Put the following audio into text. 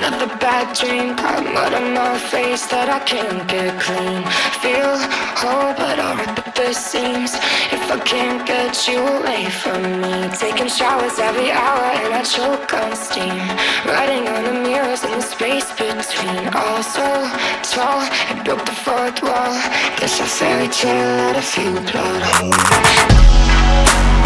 Another bad dream, got mud on my face that I can't get clean. Feel whole, but I'll rip at the seams if I can't get you away from me. Taking showers every hour and I choke on steam. Writing on the mirrors in the space between. All so tall, it broke the fourth wall. Guess a fairy tale had a few plot holes.